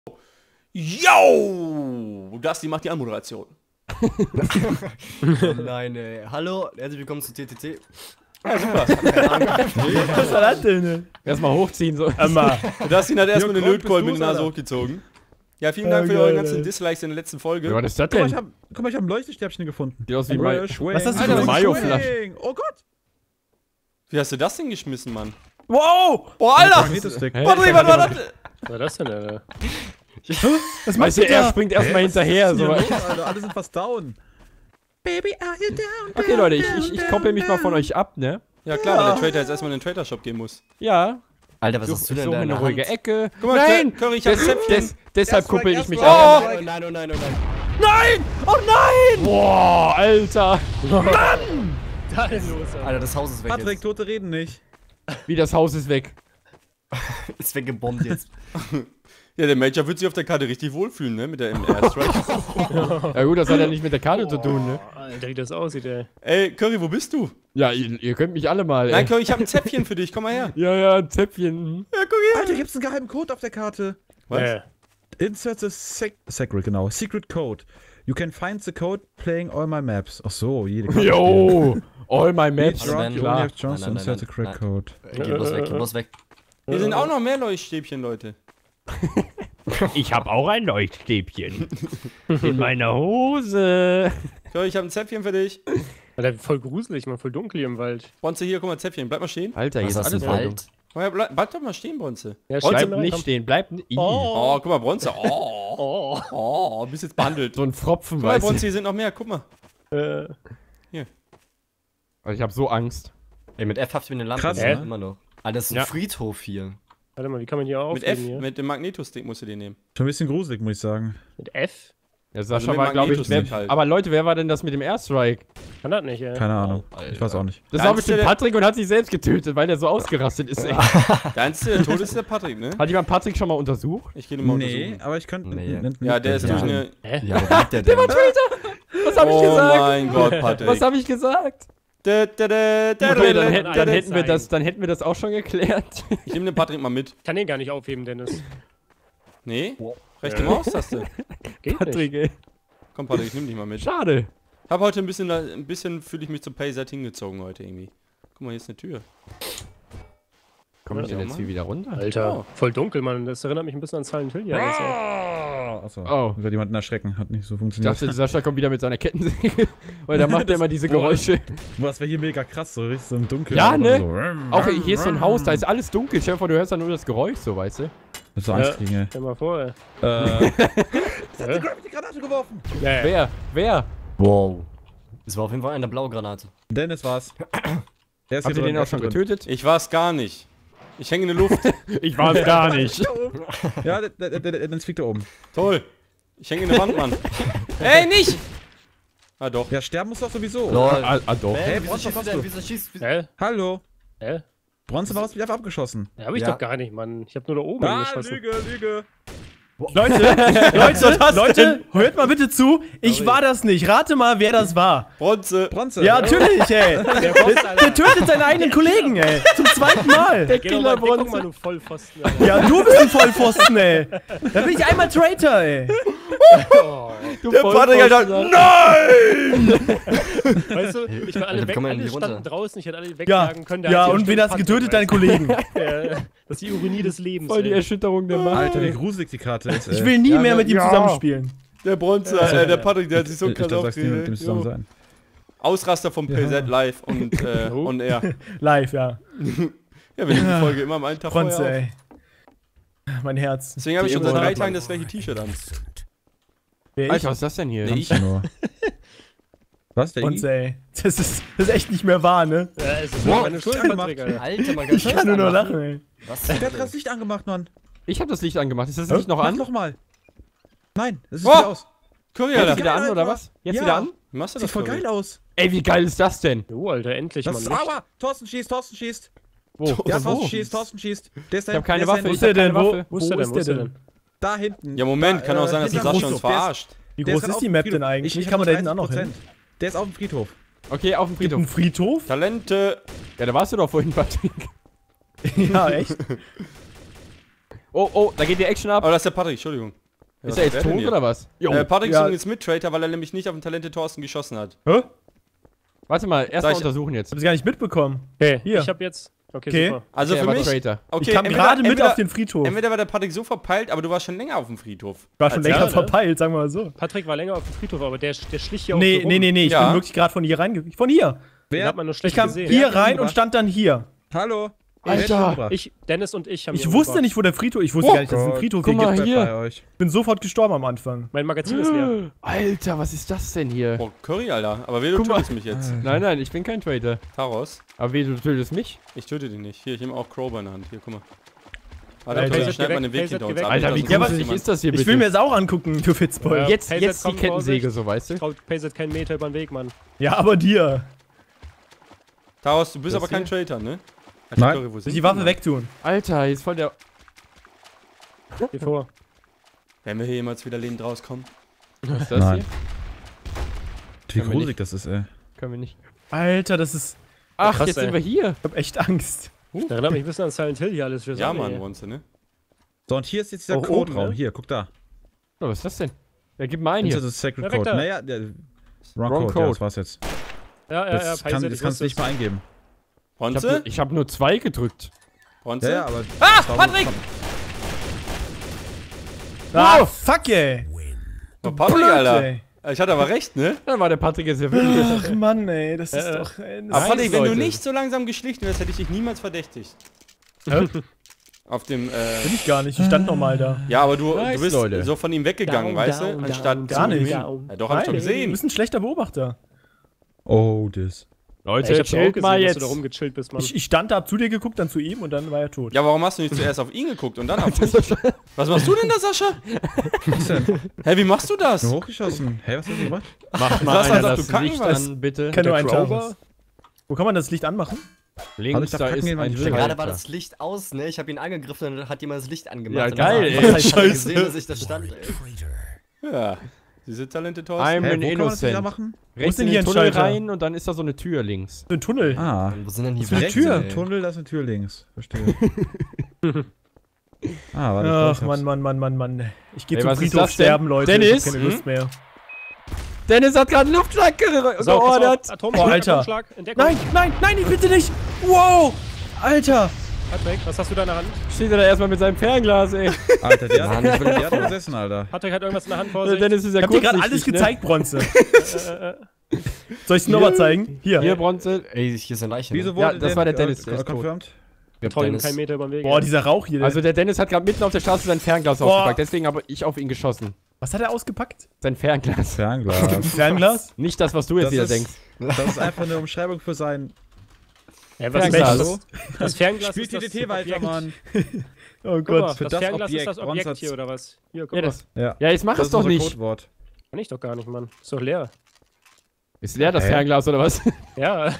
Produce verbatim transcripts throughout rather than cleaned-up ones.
Yo! Dusty macht die Anmoderation. Oh nein, ey. Hallo, herzlich willkommen zu T T T. Ja, super. Was war das denn? Erstmal hochziehen, so. Immer. Dusty hat erstmal eine Hier, Lötkolben mit bist der du's, Nase Alter? hochgezogen. Ja, vielen Dank Oh, für geil, eure ganzen ey. Dislikes in der letzten Folge. Was ist das Guck mal, ich denn? hab, guck mal, ich hab ein Leuchtstäbchen gefunden. Sieht aus wie Mayo. Was hast du Alter, für Mayo-Flasche. Oh Gott. Wie hast du das denn geschmissen, Mann? Wow. Boah, Alter! Magnetostick. Hä? Patrick, was war das? Was war das denn, Alter? Was Weißt du, er springt erstmal hinterher. So. Los, Alter, alle sind fast down. Baby, are you down? Okay, Leute, ich, ich, ich koppel mich mal von euch ab, ne? Ja klar, weil der Trader jetzt erstmal in den Trader-Shop gehen muss. Ja. Alter, was Such, hast du denn such da mir in eine der ruhige Hand? Ecke. Guck mal, Nein! Curry, ich hab Des, Zäpfchen. des, deshalb kuppel ich mich Oh! ab. Oh nein, oh nein, oh nein. Nein! Oh nein! Boah, Alter. Da ist los, Alter. Alter, das Haus ist weg Patrick, jetzt. Tote reden nicht. Wie, das Haus ist weg. Ist weggebombt jetzt. Ja, der Major wird sich auf der Karte richtig wohlfühlen, ne? Mit der M R-Strike. Ja gut, das hat ja nicht mit der Karte zu tun, ne? Oh, Alter, wie das aussieht, ey. Ey, Curry, wo bist du? Ja, ihr, ihr könnt mich alle mal, Nein, ey. Curry, ich hab ein Zäpfchen für dich. Komm mal her. Ja, ja, ein Zäpfchen. Ja, guck her. Alter, gibt's einen geheimen Code auf der Karte. Was? Äh, Insert the sec Secret, genau. Secret Code. You can find the code playing all my maps. Ach so, jede Karte. Yo! All my maps. Hallo, Ben. You only Klar. have chance to Nein, nein, insert the nein, correct nein. code. Geh bloß weg, geh bloß weg. Hier sind auch noch mehr Leuchtstäbchen, Leute. Ich hab auch ein Leuchtstäbchen. In meiner Hose. Curry, ich hab ein Zäpfchen für dich. Alter, voll gruselig, man, voll dunkel hier im Wald. Bronze, hier, guck mal, Zäpfchen. Bleib mal stehen. Alter, hier Was ist hast alles du, voll. Wald? Oh, ja, bleib, bleib doch mal stehen, Bronze. Ja, Bronze, scheiße, Bleib nicht komm. stehen, bleib nicht. Oh, guck mal, Bronze. Oh, Oh. oh, bist jetzt behandelt. So ein Pfropfen, Guck mal, weißt Bronze, du. hier sind noch mehr. Guck mal. Äh, Ich hab so Angst. Ey, mit F habt ihr eine Lampe, Krass, ne? ne? Immer noch. Alter, das ist ein Ja. Friedhof hier. warte mal, wie kann man hier Mit F, aufnehmen hier? mit dem Magnetostick musst du den nehmen. Schon ein bisschen gruselig, muss ich sagen. Mit F? Ja, Sascha mit war, glaube ich, Magnetostick wer, halt. aber Leute, wer war denn das mit dem Airstrike? Kann das nicht, ey. Keine Ahnung. Alter. Ich weiß auch nicht. Das Der war einzige, bestimmt der- Patrick und hat sich selbst getötet, weil der so ausgerastet ist, ey. Der einzige, der tot ist, ist der Patrick, ne? Hat jemand Patrick schon mal untersucht? Ich geh den mal Nee, untersuchen. aber ich könnte. Nee. Ja, der ist Ja. durch eine... Hä? Ja, wo liegt der denn? Was hab ich Oh gesagt? mein Gott, Patrick. Was hab ich gesagt? Da, da, da, da, Okay, da, dann, da, hätten, da, dann, da. hätten wir das, dann hätten wir das auch schon geklärt. Ich nehme den Patrick mal mit. Ich kann den gar nicht aufheben, Dennis. Nee? Rechte Ja. Maustaste. Geht nicht. Patrick, ey. Komm, Patrick, ich nehm dich mal mit. Schade. Hab heute ein bisschen, ein bisschen fühle ich mich zum Payset hingezogen heute irgendwie. Guck mal, hier ist eine Tür. Komm ich Ja, denn jetzt Mann. hier wieder runter? Alter, Oh. voll dunkel, Mann. Das erinnert mich ein bisschen an Silent Hill, ja. Das, ey. Achso. Oh. Ich werde jemanden erschrecken. Hat nicht so Ich funktioniert. dachte, Sascha kommt wieder mit seiner Kettensäge. Weil da macht er immer diese Geräusche. Boah, das wäre hier mega krass, so richtig so im Dunkeln. Ja, oder ne? So. Auch hier ist so ein Haus, da ist alles dunkel. Stell dir vor, du hörst dann nur das Geräusch, so, weißt du? Mit so Angst Ja. kriegen, ey. Stell mal vor, ey. Äh. Hä? Die Granate geworfen! Ja, ja. Wer? Wer? Wow. Das war auf jeden Fall eine blaue Granate. Dennis war's. Der ist Habt ihr hier den drin, auch schon der ist getötet? Ich war's gar nicht. Ich hänge in der Luft. Ich war es gar nicht. hier drin. Ja, der, der, der, der Dennis fliegt da oben. Toll. Ich hänge in der Wand, Mann. Ey, nicht! Ah, doch. Ja, sterben muss doch sowieso. Lol. Ah, ah doch. Hä, Hey, wieso Bronze, schießt was der? du? Wieso schießt... Hä? Hallo. Hä? Bronze war was wieder abgeschossen. Ja, hab ich Ja. doch gar nicht, Mann. Ich hab nur da oben Ah, geschossen. Lüge, Lüge. Leute, Leute, Leute, hört mal bitte zu. Ich war das nicht. Rate mal, wer das war. Bronze. Bronze. Ja, natürlich, ey. Der Boss, Der Alter. tötet seinen eigenen Kollegen, ey. Zum zweiten Mal. Geh doch mal, guck mal, du Vollpfosten, Alter. Ja, du bist ein Vollpfosten, ey. Da bin ich einmal Traitor, ey. Oh. Du Der Patrick, Alter. Nein! Weißt du, ich war alle Alter, weg, komm mal alle nicht standen runter. draußen, ich hätte alle Ja, wegjagen können. der ja, hat sich und wen bestimmt hast du getötet? Deine Panzer, Kollegen. weißt du? Ja, das ist die Ironie des Lebens. Voll die ey. Erschütterung der Macht. Alter, wie gruselig die Karte ist, ey. Ich will nie Ja, mehr ne? mit ihm Ja. zusammenspielen. Der Bronze, äh, der Patrick, der hat sich so Ich krass dachte, sagst du mit dem aufgeregt. zusammen Jo. sein. Ausraster vom Payset live und äh, Oh. on air. Live, ja. Ja, wir nehmen die Folge immer am einen Tag Bronze, vorher auf. ey. Mein Herz. Deswegen habe ich Die schon seit drei Emotionen. Tagen das gleiche T-Shirt an. Wer ich? Alter, was ist das denn hier? Nee, ich. Kannst du nur. Was, der Bronze, ey. Das ist, das ist echt nicht mehr wahr, ne? Ja, es ist Wow, meine Schuld, angemacht. Patrick, Alter. Alter, man kann Ich kann nur noch lachen, ey. Was? Der hat gerade das Licht angemacht, Mann. Ich hab das Licht angemacht. Ist das Licht noch Mach an? noch mal. Nein, es ist Oh! wieder aus. Curry, Jetzt Alter. wieder an, Geil, oder Alter. was? Jetzt Ja. wieder an? Wie machst du Sieht das, voll Curry? geil aus. Ey, wie geil ist das denn? Jo, Alter, endlich, Das Mann. ist Licht. aua. Thorsten schießt, Thorsten schießt. Wo? Ja, Wo? Thorsten schießt, Thorsten schießt. Der ist da Ich hab keine der ist Waffe. da Ich Wo ist der hab keine denn? Wo, Waffe. Wo ist der denn? Wo ist der denn? Da hinten. Ja, Moment, da, kann auch äh, sein, dass die hinter Sascha dem uns Friedhof. verarscht. Wie Der groß grad ist auf die dem Map Friedhof. denn eigentlich? Ich- Wie ich kann man hab da hinten auch noch hin? dreißig Prozent. Der ist auf dem Friedhof. Okay, auf dem Friedhof. Ein Friedhof. Friedhof? Talente. Ja, da warst du doch vorhin, Patrick. Ja, echt. Oh, oh, da geht die Action ab. Aber das ist der Patrick, Entschuldigung. Ja, Ist was er jetzt wer denn tot hier? oder was? Äh, Patrick Ja. ist jetzt Mid-Trader, weil er nämlich nicht auf den Talente Thorsten geschossen hat. Hä? Warte mal, erst Sag mal ich- untersuchen jetzt. Hab ich gar nicht mitbekommen. Okay, Hier. ich hab jetzt. Okay, Okay. super. Also Der für war mich. Traitor. Okay, Ich kam entweder- gerade mit entweder- auf den Friedhof. Entweder war der Patrick so verpeilt, aber du warst schon länger auf dem Friedhof. Ich war schon Als länger er, ne? verpeilt, sagen wir mal so. Patrick war länger auf dem Friedhof, aber der, der schlich hier auch Nee, so rum. nee, nee, nee, ich Ja. bin wirklich gerade von hier reingegangen. Von hier. Den hat man nur Ich schlecht kam gesehen. hier hat rein und umgebracht? stand dann hier. Hallo. Alter. Ich, Dennis und ich haben Ich ihn wusste umgebracht. nicht, wo der Friedhof. Ich wusste Oh gar nicht, dass es einen Gott. Friedhof Guck hier mal gibt. hier. Bei euch. Ich bin sofort gestorben am Anfang. Mein Magazin ist leer. Alter, was ist das denn hier? Oh, Curry, Alter. Aber wer du Guck mal. tötest mich jetzt? Nein, nein, ich bin kein Traitor. Taros. Aber wie, du tötest mich? Ich töte dich nicht. Hier, ich nehme auch Crowbar in der Hand. Hier, guck mal. Alter, Alter, Payset, ich schneid geh mal den weg, Weg Payset, hinter geh uns weg. ab. Alter, nicht, wie dass uns gruselig jemand- ist das hier bitte? Ich will mir das auch angucken, du Fitzboy. Ja. jetzt, Payset, jetzt die komm, Kettensäge, Vorsicht. so weißt du? Traut Payset keinen Meter über den Weg, Mann. Ja, aber dir. Taros, du bist Das aber kein hier? Traitor, ne? Alter, Nein. Curry, wo Soll sind ich die wir Waffe denn? wegtun? Alter, hier ist voll der... Geh vor. Werden wir hier jemals wieder lebend rauskommen? Was ist das Nein. hier? Wie Können wir gruselig das ist, ey. Können wir nicht. Alter, das ist... Ach, krass, jetzt ey. sind wir hier. Ich hab echt Angst. Erinnert mich ein bisschen an Silent Hill hier alles für Ja, Sonne, Mann, ey. Ronze, ne? So, und hier ist jetzt dieser Auch Code-Raum. oben, ne? Hier, guck da. Oh, was ist das denn? Ja, gib mal einen Into hier. the Sacred Ja, weg Code. da. Naja, der Wrong, Wrong Code. Code. Ja, das war's jetzt. Ja, ja, ja, Das, kann, Payset, das ich kannst du wusste nicht es. mal eingeben. Ich habe Ronze? nur, ich hab nur zwei gedrückt. Ronze? Ja, ja, aber... Ah, Patrick! Ah, fuck, ey. Oh, Patrick, Blöd, Alter. ey. Ich hatte aber recht, ne? Dann war der Patrick jetzt ja wirklich... Ach, Mann, ey, das ist Äh, doch... Ey, das Aber ist Patrick, wenn du Leute. nicht so langsam geschlichen wärst, hätte ich dich niemals verdächtigt. Hä? Auf dem, äh... Bin ich gar nicht, ich stand noch mal da. Ja, aber du, Nice, du bist Leute. so von ihm weggegangen, Down, weißt down, du? Anstatt down, gar zu ihm nicht. hin. Ja, doch, hab ich doch Nein, Du gesehen. bist ein schlechter Beobachter. Oh, das. Leute, Ich hab's auch chillt gesehen, mal dass jetzt. du da rumgechillt bist, Mann. Ich, ich stand da, hab zu dir geguckt, dann zu ihm und dann war er tot. Ja, warum hast du nicht zuerst auf ihn geguckt und dann auf mich? Was machst du denn da, Sascha? Was denn? Hä, wie machst du das? Nur hochgeschossen. Hä, was hast du gemacht? Mach mal Das, als einer ob das du kacken Licht warst. an, bitte. Kann nur ein Crowbar? Taros. Wo kann man das Licht anmachen? Hallo, Links, ich darf da kacken ist gehen, wann ein ich will. Schalter. Gerade war das Licht aus, ne? Ich habe ihn angegriffen und dann hat jemand das Licht angemacht. Ja, Und geil, dann ey. war- Was heißt, hat er Scheiße. gesehen, dass ich da stand, ey. Ja, diese Talente Thorsten. I'm Hä, an wo kann man das wieder innocent. machen? Wo Rechts ist denn in hier den ein Tunnel Schalter? rein und dann ist da so eine Tür links. So ein Tunnel. Ah. Wo sind denn hier für eine Rechts Tür? in den Tunnel, da ist eine Tür links. Verstehe. ah, warte. Ach, ich Mann, Mann, Mann, Mann, Mann. Ich geh Ey, zum was ist Friedhof das denn? sterben, Leute. Dennis? Ich hab keine Lust mehr. Dennis hat gerade einen Luftschlag ge Pass auf, pass geordert. auf. Atomschlag, Oh, Alter. Atomschlag, Entdeckung. Nein, nein, nein, ich bitte nicht. Wow. Alter. Patrick, was hast du da in der Hand? Steht er da erstmal mit seinem Fernglas, ey. Alter, der hat, Mann, ich will der hat gesessen, Alter. Patrick hat irgendwas in der Hand vor sich. Dennis ist ja Ich hab dir gerade kurzsichtig, alles ne? gezeigt, Bronze. Soll ich es nochmal zeigen? Hier. Hier, Bronze. Ey, hier ist eine Leiche. Wieso Ne? wurde Ja, das war der Dennis, der ist tot. confirmed? Wir trauen ihm Dennis. keinen Meter über den Weg. Boah, dieser Rauch hier. Also der Dennis hat gerade mitten auf der Straße sein Fernglas Boah. ausgepackt, deswegen habe ich auf ihn geschossen. was hat er ausgepackt? Sein Fernglas. Fernglas. Fernglas? Nicht das, was du jetzt Das wieder ist- denkst. Das ist einfach eine Umschreibung für sein... ja, was Fernglas. ist das? Das Fernglas Spielt ist D das D T weiter, Objekt. Mann. Oh Guck mal, Gott. Für das das Fernglas Objekt, ist das Objekt Bronze- hier, oder was? Hier, guck Ja, mal. das, Ja, ja, jetzt mach das es doch ist unser nicht. Codewort. Kann ich doch gar nicht, Mann. Ist doch leer. Ist leer das Hä? Fernglas oder was? Ja.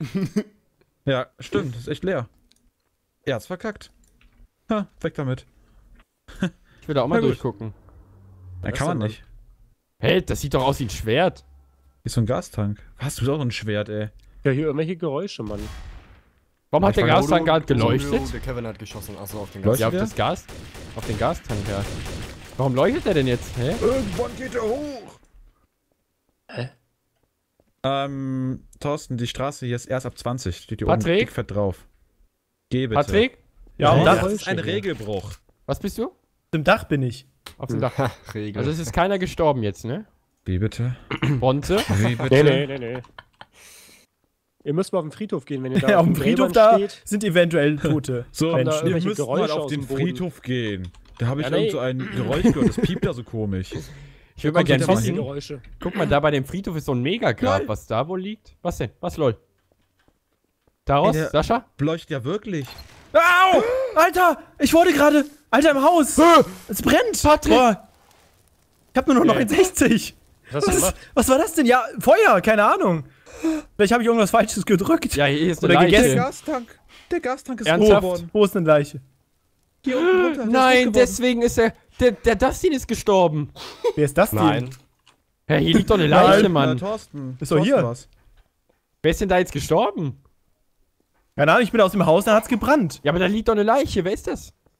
Ja, stimmt, das ist echt leer. Er hat's verkackt. Ha, weg damit. Ich will da auch mal Na gut. durchgucken. Dann Was kann man denn, nicht. Hey, das sieht doch aus wie ein Schwert. Ist so ein Gastank. Was, du bist auch so ein Schwert, ey. Ja, hier irgendwelche Geräusche, Mann. Warum hat der Ich fang- Gastank gerade Oh, geleuchtet? der Kevin hat geschossen, achso, auf den Leuchtet Gas. Ja, auf der? das Gas. Auf den Gastank, ja. Warum leuchtet der denn jetzt? Hä? Irgendwann geht er hoch. Hä? Ähm, Thorsten, die Straße hier ist erst ab zwanzig. Steht hier Patrick? oben dickfett drauf. Geh bitte. Patrick? Ja, Oh, am das Dach. ist ein Regelbruch. Was bist du? Im Dach bin ich. Auf dem Dach. Ha, Regel. Also es ist keiner gestorben jetzt, ne? Wie bitte? Bronze? Wie bitte? Nee, nee, nee, nee. Ihr müsst mal auf den Friedhof gehen, wenn ihr da Ja, auf dem den Friedhof Gräbern da steht. sind eventuell Tote. So, Kommen da ihr irgendwelche müsst mal Geräusche auf aus den dem Boden? Friedhof gehen. Da habe ich Ja, irgend nee. so ein Geräusch gehört. Das piept da so komisch. Ich würde mal kommt gerne wieder mal Die wissen. hin. Geräusche. Guck mal, da bei dem Friedhof ist so ein Megagrab, Lol. was da wohl liegt. Was denn? Was lol? Daraus, Ey, der- Sascha? Leuchtet ja wirklich. Au! Alter, ich wurde gerade. Alter, im Haus. Es brennt. Patrick! Boah. Ich hab nur noch Nee. neunundsechzig. Was hast du Was, gemacht? was war das denn? Ja, Feuer, keine Ahnung. Vielleicht habe ich irgendwas Falsches gedrückt. Ja, hier ist eine Oder Leiche. gegessen. Der Gastank. Der Gastank ist Ernsthaft? hoch geworden. Wo ist eine Leiche? Hier unten runter. der ist hoch Nein, geworden. deswegen ist er. Der, der Dustin ist gestorben. Wer ist das denn? Nein. Ja, hier liegt doch eine Nein. Leiche, Na, Mann. Thorsten. Ist doch Thorsten hier. war's. Wer ist denn da jetzt gestorben? Keine Ahnung, ich bin aus dem Haus, da hat's gebrannt. Ja, aber da liegt doch eine Leiche. Wer ist das?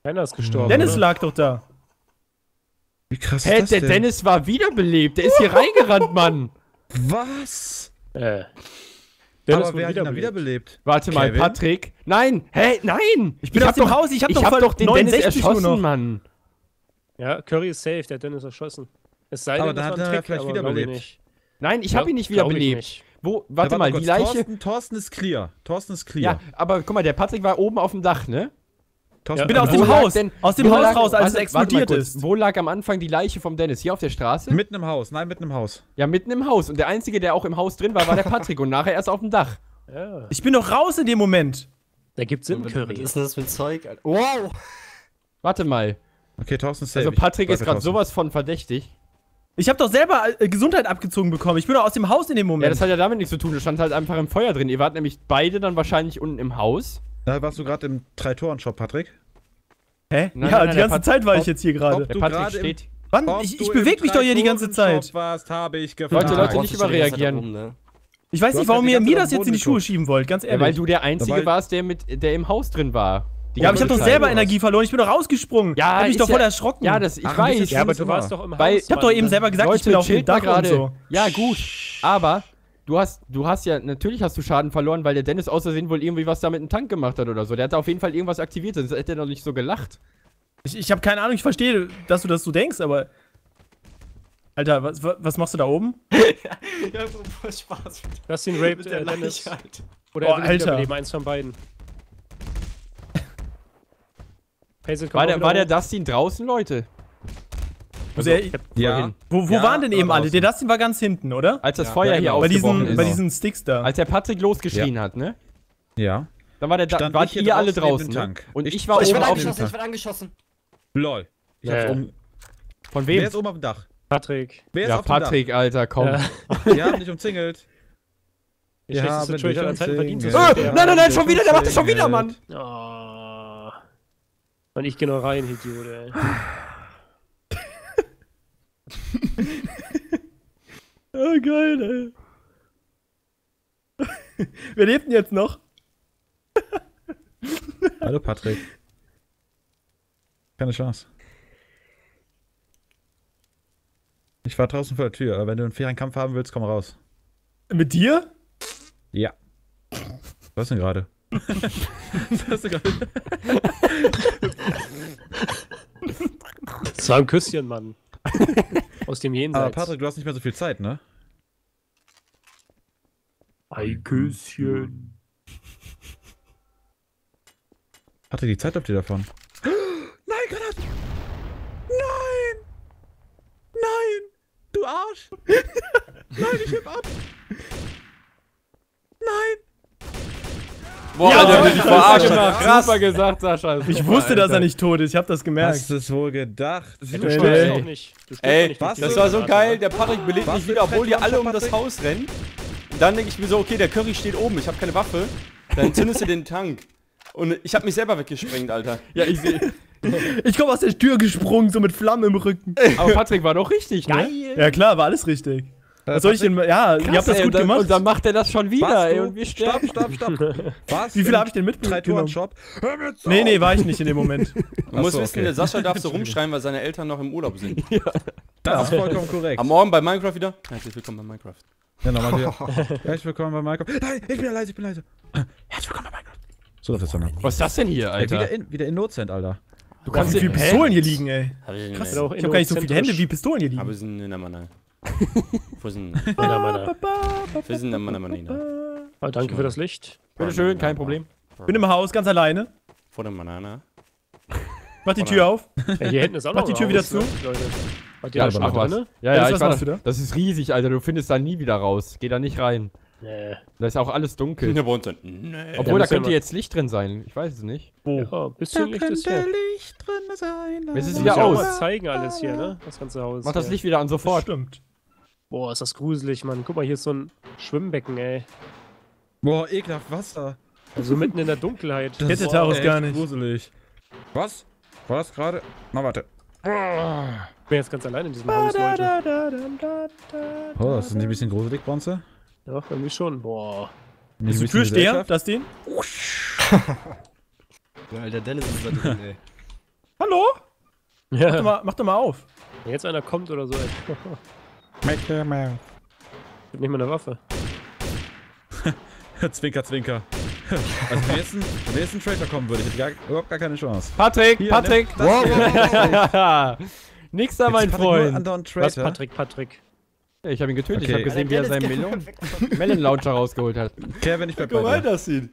Keiner ist gestorben. Dennis oder? lag doch da. Wie krass Hä, ist das der denn? Dennis war wiederbelebt. Der ist hier reingerannt, Mann. Was? Äh. Dennis Aber wer hat ihn dann wiederbelebt? Warte mal, Kevin? Patrick. Nein, hä, nein. Ich bin aus hab dem doch, Haus, ich hab ich doch hab voll doch den Dennis neunundsechzig nur erschossen, noch. Mann. Ja, Curry ist safe, der hat Dennis erschossen. Es sei Aber denn, dann das hat war ein er Trick, vielleicht aber glaub ich wiederbelebt. nicht. Nein, ich habe ihn nicht Glaub ich wiederbelebt. nicht. Wo, warte Ja, mal, kurz, die Leiche. Thorsten, Thorsten ist clear. Thorsten ist clear. Ja, aber guck mal, der Patrick war oben auf dem Dach, ne? Thorsten Ja, bin aus und dem Wo lag Haus, denn- aus dem wo Haus lag- raus, als es warte- warte mal explodiert kurz. ist. Wo lag am Anfang die Leiche vom Dennis? Hier auf der Straße? mitten im Haus. Nein, mitten im Haus. Ja, mitten im Haus. Und der Einzige, der auch im Haus drin war, war der Patrick. Und nachher erst auf dem Dach. Ja, Ich bin doch raus in dem Moment. da gibt's Sinn, Was Curry. ist denn das mit Zeug? Alter? Wow! Warte mal. Okay, Thorsten ist safe. Also Patrick Ich ist bleib gerade bei Thorsten. sowas von verdächtig. Ich habe doch selber äh, Gesundheit abgezogen bekommen. Ich bin doch aus dem Haus in dem Ja, Moment. das hat ja damit nichts zu tun. Das stand halt einfach im Feuer drin. Ihr wart nämlich beide dann wahrscheinlich unten im Haus. Da warst du gerade im Drei-Toren-Shop, Patrick. Hä? Nein, ja, nein, die der ganze Pat- Zeit war ich ob- jetzt hier gerade. ob Der Du Patrick gerade im- steht. Wann? Ob Ich, du ich im bewege mich doch hier die ganze Drei-Toren-Shop Zeit. warst, habe ich gefragt. Leute, Leute, Warum nicht steht die ganze Zeit da überreagieren. oben, ne? Ich weiß Du nicht, hast warum halt die ihr ganze mir Zeit das am jetzt in die Boden Schuhe geguckt. schieben wollt, ganz Ja, ehrlich. weil du der Einzige Dabei- warst, der, mit, der im Haus drin war. Die Ja, aber ich habe ganze doch Zeit. selber Energie verloren. Ich bin doch rausgesprungen. Ja, hab mich ist doch voll ja- erschrocken. Ja, das, ich Ach, ein weiß. bisschen Ja, aber Schlimmes du warst immer. doch im Weil- Haus. Ich hab doch Mann. eben selber gesagt, ich bin Leute, auf dem chillt mal Dach und gerade. so. Ja, gut. Aber du hast, du hast ja, natürlich hast du Schaden verloren, weil der Dennis aus Versehen wohl irgendwie was da mit dem Tank gemacht hat oder so. Der hat da auf jeden Fall irgendwas aktiviert, sonst hätte er noch nicht so gelacht. Ich, ich habe keine Ahnung, ich verstehe, dass du das so denkst, aber... Alter, was, wa- was machst du da oben? Ja, voll Spaß mit Das ist den Rape, mit äh, der Dennis. Leiche, Alter. Oder Oh, er will Alter. wiederbeleben, eins von beiden. Hazel, komm War auch der, wieder war der hoch. Dustin draußen, Leute? Also, er, Ja. Vorhin. wo wo Ja, waren denn aber eben alle? draußen. Der Dustin war ganz hinten, oder? Als das Ja, Feuer ja, hier genau. Bei ausgebrochen diesen, ist. bei diesen Sticks da. Als der Patrick losgeschrien hat, ne? Ja. Dann war der da, Stand wart ich hier ihr alle draußen neben draußen. dem Ne? Tank. Und ich, Ich- war Ich oben werde auf dem angeschossen, Tag. ich werde angeschossen. Lol. Ich Ja. hab's um, Von wer wem? ist oben auf dem Dach? Patrick. Wer ist Ja, auf dem Dach? Patrick, Alter, komm. Ja. Wir haben dich umzingelt. Die Wir schlechteste haben Trade dich aller Zeiten verdient. umzingelt. Ah, zu nein, nein, nein, schon wieder, der macht das schon wieder, Mann. Oh. Und ich geh noch rein, Idiot, ey. Oh, geil, ey. Wer lebt denn jetzt noch? Hallo Patrick. Keine Chance. Ich war draußen vor der Tür, aber wenn du einen fairen Kampf haben willst, komm raus. Mit dir? Ja. Was denn gerade? Was hast du gerade? Das war ein Küsschen, Mann. Aus dem Jenseits. Aber Patrick, du hast nicht mehr so viel Zeit, ne? Ein Küsschen. Patrick, die Zeit läuft dir davon. Nein, Granat! Nein! Nein! Du Arsch! Nein, ich heb ab! Nein! Boah, Ja, Alter, Alter, will dich verarschen. gemacht. Krass. Super gesagt, Sascha. Ich Super, wusste, dass Alter. er nicht tot ist. Ich hab das gemerkt. Hast du es wohl gedacht? Ja, Nee, du stirbst nee. auch nicht. Du stirbst Ey, auch nicht was? mit das dir. war so geil, der Patrick belebt Was mich für wieder, obwohl die ein alle um das Patrick? Haus rennen. Und dann denke ich mir so, okay, der Curry steht oben, ich habe keine Waffe. Dann zündest du den Tank. Und ich habe mich selber weggesprengt, Alter. Ja, ich sehe. Ich komme aus der Tür gesprungen, so mit Flammen im Rücken. Aber Patrick war doch richtig, ne? Ja klar, war alles richtig. Was soll ich denn? Ja, ihr habt das ey, gut und dann, gemacht. Und dann macht er das schon wieder, Warst ey, du? und wir sterben. Stopp, stopp, stopp. Was? Wie viele habe ich denn mitgenommen? Drei Toren Shop. Hör mir zu! Nee, nee, war ich nicht in dem Moment. Du musst so, wissen, okay. der Sascha darf so rumschreien, weil seine Eltern noch im Urlaub sind. Das ist vollkommen korrekt. Am Morgen bei Minecraft wieder. Herzlich willkommen bei Minecraft. Ja, nochmal wieder. Herzlich willkommen bei Minecraft. Nein, ich bin ja leise, ich bin leise. Herzlich willkommen bei Minecraft. So, das ist dann ab. Was ist das denn hier, Ey, Alter? wieder, in, wieder Innocent, Alter. Du Boah, wie viele Hä? Pistolen hier liegen, ey. Habe ich Krass. in Auch Ich hab gar nicht so viele Hände wie Pistolen hier Aber liegen. sind in der Mann. Wo sind Meiner, meiner. Wir sind in der Mann, Manina. Ah, danke für das Licht. Bitteschön, kein Problem. Bin im Haus, ganz alleine. Vor der Manana. Mach die Tür auf. Ja, hier hinten ist auch Mach noch die ein Tür wieder Haus, zu. ne, Leute. Wart ihr Ja, da schon ach was. drin? Ja, Ja, ja, das ich was war machst da. du da? Das ist riesig, Alter. Du findest da nie wieder raus. Geh da nicht rein. Nee. Da ist auch alles dunkel. Der wohnt Nee. Obwohl, da müssen wir könnte mal- jetzt Licht drin sein. Ich weiß es nicht. Ja, ein bisschen Licht ist hier. Licht drin sein. Es ist Das wieder muss ja auch aus. mal zeigen alles hier, ne? Das ganze Haus. Mach das hier. Licht wieder an, sofort. Stimmt. Boah, ist das gruselig, Mann. Guck mal, hier ist so ein Schwimmbecken, ey. Boah, ekelhaft Wasser. Also mitten in der Dunkelheit. Kennt der Taurus echt gar nicht. gruselig. Was? War das gerade? Na, warte. Ich bin jetzt ganz allein in diesem Haus, Leute. Oh, das ist nicht ein bisschen gruselig, Bronze? Ja, irgendwie schon. Boah. Nicht Ist ein ein Türsteher, Gesellschaft? das den? Ja, der Dennis ist da drin, ey. Hallo? Mach doch Ja. mal, mach doch mal auf. Wenn jetzt einer kommt oder so, ey. Make your mouth. Ich hab nicht mal eine Waffe. Zwinker, zwinker. Also wenn jetzt ein, wenn jetzt ein Traitor kommen würde, ich hätte gar, überhaupt gar keine Chance. Patrick, Hier, Patrick! nimm das. Nix da, mein Jetzt Patrick nur Freund. andauernd Was, Traitor. Patrick, Patrick? Ja, ich habe ihn getötet. Ich Okay. habe gesehen, wie er seinen Melon Melon Launcher rausgeholt hat. Kevin, ich bleib Guck bei mal, dir. das sieht.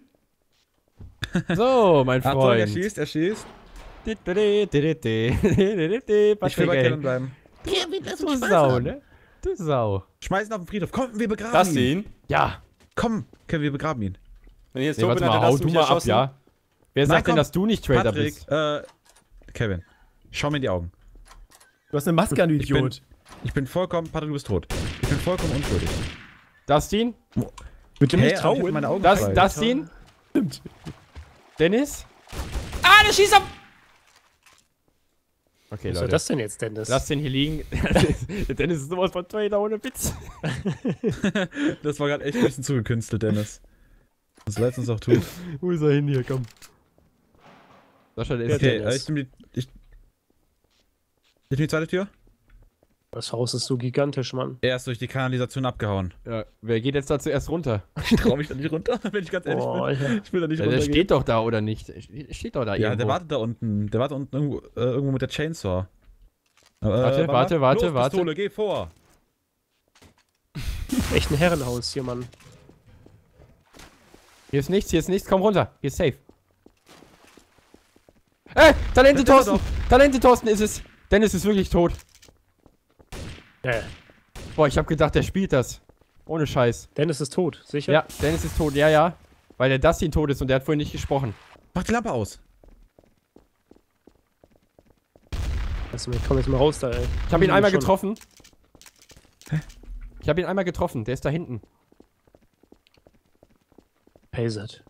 So, mein Achtung, er Freund. schießt, er schießt. Ich Ich will bei Patrick, Kevin ey. bleiben. Du Sau, ne? Du Sau. Schmeißen auf den Friedhof. Komm, wir begraben Das ihn. sehen. Ja. Komm, Kevin, wir begraben ihn. Wenn ich jetzt Nee, so warte bin, mal, dann hau hast du du mich mal ab, erschossen. ja? Wer Nein, sagt denn, komm. dass du nicht Traitor Patrick, bist? äh, Kevin, schau mir in die Augen. Du hast eine Maske an, du Ich bin- Idiot. Ich bin vollkommen, Patrick, du bist tot. Ich bin vollkommen unschuldig. Dustin? Mit dem Hä, nicht aber ich hab trauen. meine Augen Das, frei. Dustin? Stimmt. Dennis? Ah, der schießt ab! Okay, Was soll Leute. das denn jetzt, Dennis? Lass den hier liegen. Der Dennis ist sowas von Traitor ohne Witz. Das war gerade echt ein bisschen zugekünstelt, Dennis. Das leid uns auch tun. Wo ist er hin hier? Komm. Sascha, der ist Okay, Dennis. äh, ich nehme die... Ich, ich nehme die zweite Tür. Das Haus ist so gigantisch, Mann. Er ist durch die Kanalisation abgehauen. Ja, wer geht jetzt da zuerst runter? Ich trau mich da nicht runter, wenn ich ganz ehrlich Oh, bin. Alter. Ich will da nicht Ja, der runtergehen. steht doch da, oder nicht? Der steht doch da Ja, irgendwo. der wartet da unten. Der wartet unten irgendwo, äh, irgendwo mit der Chainsaw. Äh, Warte, warte, warte, Los, warte. Pistole, geh vor. Echt ein Herrenhaus hier, Mann. Hier ist nichts, hier ist nichts. Komm runter. Hier ist safe. Ey, Talente Das ist er Thorsten! Talente Thorsten ist es. Dennis ist wirklich tot. Ja, Boah, ich hab gedacht, der spielt das. Ohne Scheiß. Dennis ist tot, sicher? Ja, Dennis ist tot. Ja, ja. Weil der Dustin tot ist und der hat vorhin nicht gesprochen. Mach die Lampe aus. Also, ich komm jetzt mal raus da, ey. Ich habe ihn einmal Schon. getroffen. Ich habe ihn einmal getroffen. Der ist da hinten. Payset.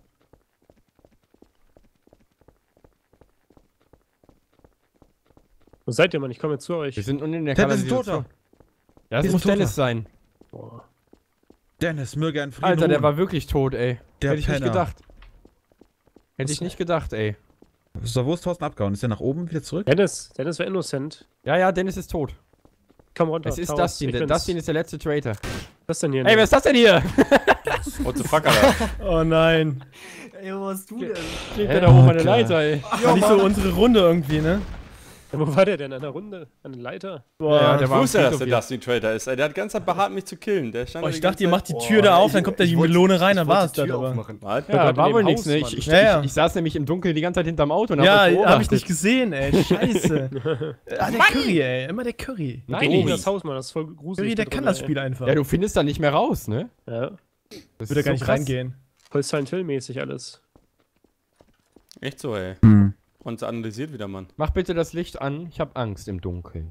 Wo seid ihr, Mann? Ich komme jetzt zu euch. Wir sind unten in der Dennis ist ein Kanalisation. Toter. Ja, das Hier ist muss ein Toter. Dennis sein. Boah. Dennis, möge ein Frieden Alter, der ruhen. war wirklich tot, ey. Der Hätte ich nicht Penner. gedacht. Hätte ich nicht gedacht, ey. So, wo ist Thorsten abgehauen? Ist der nach oben wieder zurück? Dennis, Dennis war innocent. Ja, ja, Dennis ist tot. Komm runter. Es ist Taurus, Dustin. ich Der bin's. Dustin ist der letzte Traitor. Was ist denn hier? Ey, wer ist das denn hier? What the fuck, Alter? Oh nein. Ey, was hast du denn? Steht der da oben an der Alter. Leiter, ey. War nicht so unsere Runde irgendwie, ne? Ja, wo war der denn? An der Runde? An der Leiter? Boah. Ja, der Ich war am wusste, dass Friedhof der hier. Dustin Traitor ist. Ey, der hat die ganze Zeit beharrt, mich zu killen. Der stand Oh, da ich die dachte, ihr ganze macht die Zeit- Tür da Boah, auf, dann ich- kommt da die ich wollte- Melone rein, ich dann wollte war es die das Tür aber. aufmachen. Was? Guck Ja, mal, war in wohl dem nichts, Haus, ne? Ich, Mann. ich, Ja, ja. ich, ich saß nämlich im Dunkeln die ganze Zeit hinterm Auto und Ja, hab euch hab ich beobachtet. nicht gesehen, ey. Scheiße. ah, der Curry, ey. Immer der Curry. Nein, Geh nicht in nicht. das Haus, Mann. Das ist voll gruselig. Curry, der da kann drin, das Spiel einfach. Ja, du findest da nicht mehr raus, ne? Ey. Ja. Das Würde ist gar so nicht krass. reingehen. Voll Silent Hill-mäßig alles. Echt so, ey. Hm. Und analysiert wieder, Mann. Mach bitte das Licht an. Ich hab Angst im Dunkeln.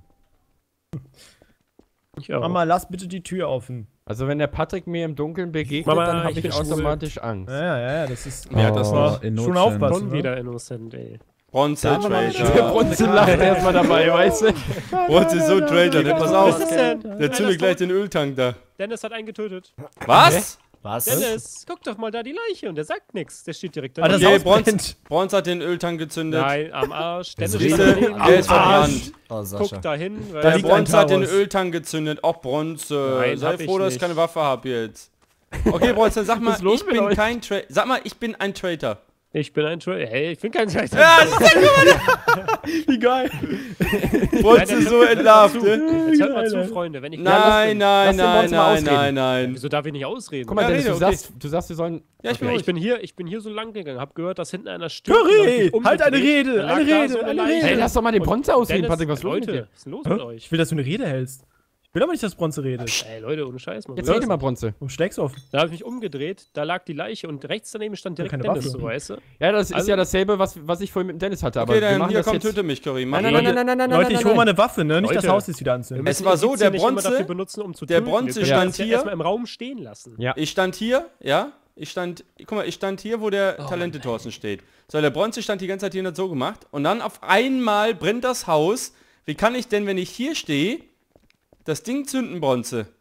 Ich auch. Mama, lass bitte die Tür offen. Also wenn der Patrick mir im Dunkeln begegnet, Mama, dann ich habe ich, bin schwul. automatisch Angst. Ja, ja, ja, das ist. Ja, das war innocent. schon aufpassen. Schon ne? wieder innocent, ey. Bronze Der Traitor. Bronze lacht erstmal dabei, weißt du? Bronze ist so Traitor, ne? Pass auf. Was ist denn? Der zündet gleich den Öltank da. Dennis hat einen getötet. Was? Was? Dennis, guck doch mal da die Leiche und der sagt nichts. Der steht direkt da. Ah, das Okay, Haus Bronze, brennt. Bronze hat den Öltank gezündet. Nein, am Arsch. Dennis Siehste? steht daneben. Der ist Am verbrannt. Oh, Sascha. Guck da hin. weil- Da Der liegt ein Bronze hat den Taurus. Öltank gezündet. Auch Bronze. Nein, Sei hab ich froh, dass ich nicht. keine Waffe habe jetzt. Okay, Bronze, sag mal, Was ist los ich mit bin euch? kein Traitor. Sag mal, ich bin ein Traitor. Ich bin ein Traitor. Hey, ich bin kein Traitor. Wie geil. Bronze ist so entlarvt, ne? Jetzt hört mal zu, Freunde. Wenn ich Nein, nein, lass den nein, Bronze mal nein, ausreden. nein, nein. Wieso darf ich nicht ausreden? Guck mal, Ja, Dennis, rede, du, okay. sagst, du sagst, wir sollen... Ja, ich bin Ja, ruhig. ich bin hier, ich bin hier so lang gegangen, hab gehört, dass hinten einer stirbt. Curry, und hab mich halt eine umgedreht, Rede, da lag eine da Rede, so eine Leiche. Rede. Ey, lass doch mal den Bronze ausreden, Dennis, Patrick, was ist los mit Leute, dir? was ist denn los mit Ich euch? will, dass du eine Rede hältst. Ich will aber nicht, dass Bronze redet. Ey, Leute, ohne Scheiß, Mann. Jetzt rede mal Bronze. Warum schlägst du auf? Da habe ich mich umgedreht, da lag die Leiche und rechts daneben stand direkt keine Dennis, Waffe. so, weißt du? Ja, das ist Also- ja dasselbe, was, was ich vorhin mit dem Dennis hatte, aber Okay, wir dann machen hier, das komm, jetzt... töte mich, Curry. Mach Nein, nein, ihn. nein, nein, nein, nein, nein, Leute, ich hole mal nein. eine Waffe, ne? Nicht das Leute. Haus jetzt wieder anzünden. Wir Es müssen war so, Indizien der nicht immer Bronze- dafür benutzen, um zu der töten. Bronze Wir können stand das ja hier. erstmal im Raum stehen lassen. Ja. Ich stand hier, ja? Ich stand, guck mal, ich stand hier, wo der Talente Thorsten steht. So, der Bronze stand die ganze Zeit hier und hat so gemacht. Und dann auf einmal brennt das Haus. Wie kann ich denn, wenn ich hier stehe, das Ding zünden, Bronze?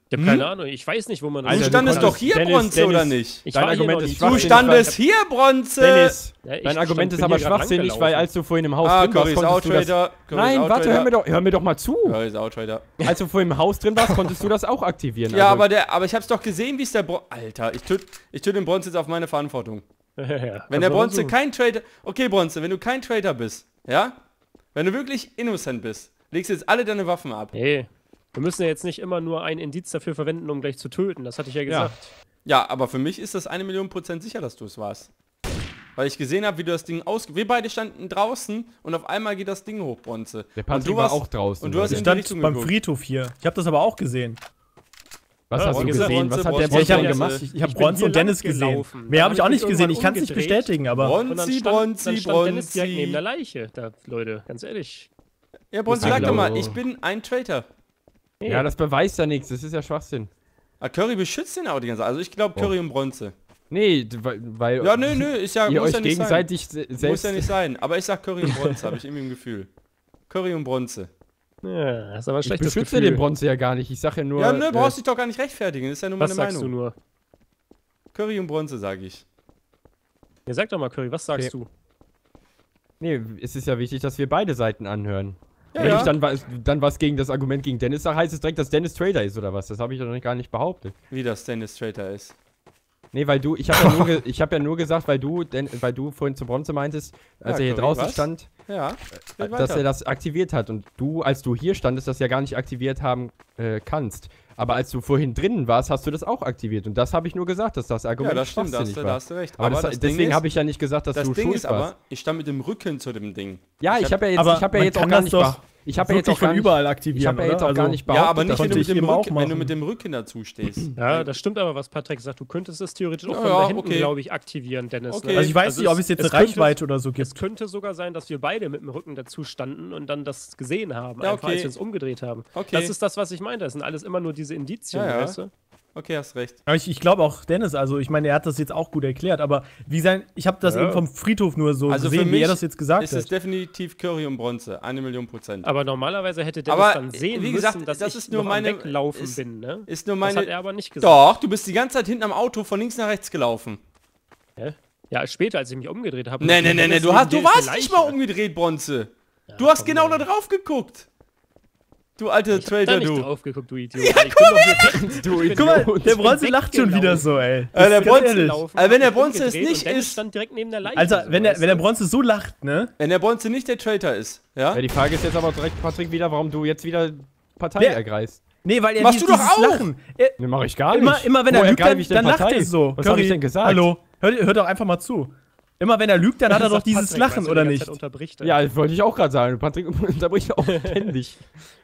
Ich hab keine Ahnung, ich weiß nicht, wo man Du Alter, du standest konntest- doch hier, Dennis, Bronze, Dennis, oder nicht? Ich Dein war hier Argument noch ist nicht. Du schwachsinnig. standest hier, Bronze! Dennis, Ja, ich dein Argument stand- ist bin aber hier grad schwachsinnig, weil rangelaufen. als du vor im Haus Ah, drin warst, Curry ist konntest du das... Outrader. Curry Nein, ist warte, hör mir, Outrader. doch, hör mir doch mal zu. Curry ist Outrader. Als du vor im Haus drin warst, konntest du das auch aktivieren. Ja, also, aber der, aber ich hab's doch gesehen, wie es der Bro Alter, ich töte ich töte den Bronze jetzt auf meine Verantwortung. Ja, Wenn also der Bronze so. kein Traitor... Okay, Bronze, wenn du kein Traitor bist, ja? Wenn du wirklich innocent bist, legst du jetzt alle deine Waffen ab. Nee, wir müssen ja jetzt nicht immer nur ein Indiz dafür verwenden, um gleich zu töten. Das hatte ich ja gesagt. Ja, aber für mich ist das eine Million Prozent sicher, dass du es warst. Weil ich gesehen habe, wie du das Ding aus... Wir beide standen draußen und auf einmal geht das Ding hoch, Bronze. der und Patrick du war warst auch draußen. und du hast oder? Ich in die stand Richtung beim geguckt. Friedhof hier. Ich habe das aber auch gesehen. Was Ja, hast du Bronze, gesehen? Bronze, Was hat der Bronze, Ja, ich habe Bronze. gemacht? ich, ich hab Ich bin Bronze hier und Dennis lang gesehen. gelaufen. Mehr habe Dann ich auch hab nicht ich gesehen. Ich irgendwann kann es nicht umgedreht. bestätigen, aber... Und dann Bronzi, stand, Bronzi, dann stand Dennis direkt neben der Bronzi. Leiche. Da, Leute, ganz ehrlich. Ja, Bronze, Das sag doch mal, glaube- ich bin ein Traitor. Nee. Ja, das beweist ja nichts. Das ist ja Schwachsinn. Ah, Curry beschützt den auch die ganze Zeit. Also ich glaube Curry und Bronze. Nee, d- weil... weil Ja, nö, nö, ist ja, ihr muss euch ja nicht gegenseitig se- sein. selbst... Muss ja nicht sein. Aber ich sag Curry und Bronze, habe ich irgendwie im Gefühl. Curry und Bronze. Ja, das ist aber ein ich schlechtes beschütze Gefühl. den Bronze ja gar nicht. Ich sag ja nur... Ja, nö, äh, brauchst dich doch gar nicht rechtfertigen. Das ist ja nur Was meine sagst du Meinung. nur? Curry und Bronze, sage ich. Ja, sag doch mal, Curry, was sagst Okay. du? Nee, es ist ja wichtig, dass wir beide Seiten anhören. Ja, Wenn ja. ich dann was, dann was gegen das Argument gegen Dennis sage, heißt es direkt, dass Dennis Trader ist oder was? Das habe ich doch noch gar nicht behauptet. Wie das Dennis Traitor ist. Nee, weil du, ich habe ja, nur ge- ich hab ja nur gesagt, weil du, denn, weil du vorhin zu Bronze meintest, als Ja, er hier Curry, draußen was? stand, Ja. äh, dass er das aktiviert hat. Und du, als du hier standest, das ja gar nicht aktiviert haben äh, kannst. Aber als du vorhin drinnen warst, hast du das auch aktiviert. Und das habe ich nur gesagt, dass das Ja, Argument das stimmt, da hast, schwachsinnig du- war. da hast du recht. aber das, das Ding deswegen ist- habe ich ja nicht gesagt, dass Das du Ding schuld ist warst. aber, ich stand mit dem Rücken zu dem Ding. Ja, ich habe ja jetzt, Aber ich habe ja man jetzt auch kann gar das nicht, doch beh- ich habe ja jetzt wirklich auch gar von nicht, überall aktivieren, ich habe ja jetzt oder? auch gar Also- nicht Ja, behauptet, aber nicht, dass wenn du, konnte mit ich dem eben auch Rücken, wenn du machen. mit dem Rücken dazu stehst. Ja, das stimmt aber, was Patrick sagt. Du könntest es theoretisch auch Ja, von ja, da hinten, okay. glaube ich, aktivieren, Dennis. Okay. Ne? Also ich weiß nicht, ob es jetzt eine könnte- Reichweite oder so Es gibt. könnte sogar sein, dass wir beide mit dem Rücken dazu standen und dann das gesehen haben, Ja, einfach okay. als wir uns umgedreht haben. Okay. Das ist das, was ich meine. Das sind alles immer nur diese Indizien, Ja, ja. weißt du? Okay, hast recht. Aber ich, ich glaube auch Dennis, also ich meine, er hat das jetzt auch gut erklärt, aber wie sein, ich habe das Ja. eben vom Friedhof nur so Also für gesehen, wie mich er das jetzt gesagt Es ist hat. definitiv Curry und Bronze. Eine Million Prozent. Aber normalerweise hätte Dennis Aber, dann sehen wie gesagt, müssen, dass das ich ist nur noch meine- am Weglaufen ist- bin, ne? Ist nur Das hat er meine... aber nicht gesagt. Doch, du bist die ganze Zeit hinten am Auto von links nach rechts gelaufen. Ja, später, als ich mich umgedreht habe. Nee, nee, nee, nee, du, hast, du warst nicht mal umgedreht, Bronze. Du hast komm, genau da ey. drauf geguckt. Du alter Ich hab Traitor, da nicht du. drauf geguckt, du Idiot. Ja, ich bin doch hier Du ich bin Guck mal, Idiot. der Bronze lacht schon weggelaufen. wieder so, ey. Äh, der Ganz Bronze, ehrlich. gelaufen, also wenn der hab mich Bronze es umgedreht nicht und Dennis ist, stand direkt neben der Leiche. Also, so, wenn der, weißt wenn der du? Bronze so lacht, ne? wenn der Bronze nicht der Traitor ist, ja? Ja, die Frage ist jetzt aber direkt, Patrick, wieder, warum du jetzt wieder Partei Wer- ergreifst. Nee, weil er Machst dieses du doch auch! Lachen. Er, Ne, mach ich gar nicht. immer, immer wenn Wo er lügt, ergreife dann, ich denn dann lacht Partei? er so. Was habe ich Curry, denn gesagt? Hallo, hör, hör doch einfach mal zu. Immer wenn er lügt, dann hat er Das doch ist dieses Patrick, Lachen, weißt du, oder die ganze nicht? Zeit unterbricht, Ja, das wollte ich auch gerade sagen. Patrick unterbricht auch ständig.